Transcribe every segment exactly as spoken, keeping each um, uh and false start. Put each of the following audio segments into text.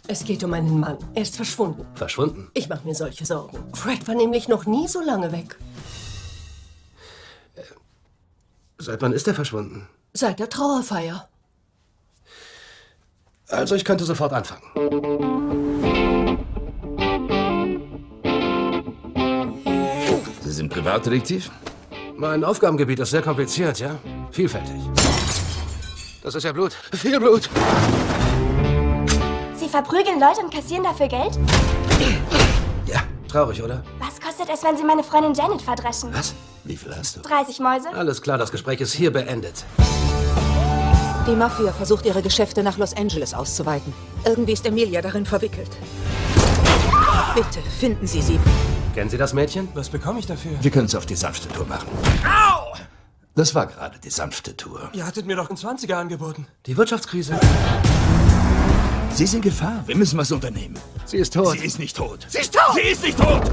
Es geht um einen Mann. Er ist verschwunden. Verschwunden? Ich mache mir solche Sorgen. Fred war nämlich noch nie so lange weg. Äh, seit wann ist er verschwunden? Seit der Trauerfeier. Also ich könnte sofort anfangen. Sie sind Privatdetektiv? Mein Aufgabengebiet ist sehr kompliziert, ja? Vielfältig. Das ist ja Blut. Viel Blut. Sie verprügeln Leute und kassieren dafür Geld? Ja, traurig, oder? Was kostet es, wenn Sie meine Freundin Janet verdreschen? Was? Wie viel hast du? dreißig Mäuse? Alles klar, das Gespräch ist hier beendet. Die Mafia versucht, ihre Geschäfte nach Los Angeles auszuweiten. Irgendwie ist Emilia darin verwickelt. Bitte, finden Sie sie. Kennen Sie das Mädchen? Was bekomme ich dafür? Wir können es auf die sanfte Tour machen. Au! Das war gerade die sanfte Tour. Ihr hattet mir doch einen Zwanziger angeboten. Die Wirtschaftskrise. Sie ist in Gefahr. Wir müssen was unternehmen. Sie ist tot. Sie ist nicht tot. Sie ist tot! Sie ist nicht tot!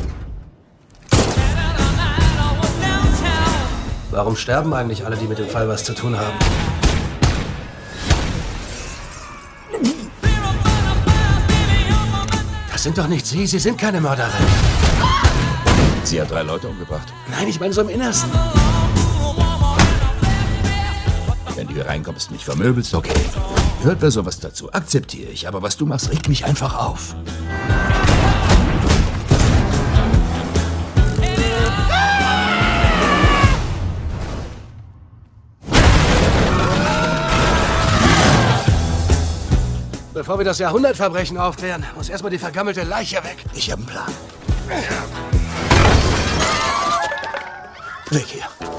Warum sterben eigentlich alle, die mit dem Fall was zu tun haben? Das sind doch nicht Sie. Sie sind keine Mörderin. Sie hat drei Leute umgebracht. Nein, ich meine so im Innersten. Wenn du hier reinkommst, mich vermöbelst, okay. Hört bei sowas dazu. Akzeptiere ich. Aber was du machst, regt mich einfach auf. Bevor wir das Jahrhundertverbrechen aufklären, muss erstmal die vergammelte Leiche weg. Ich habe einen Plan. Weg hier.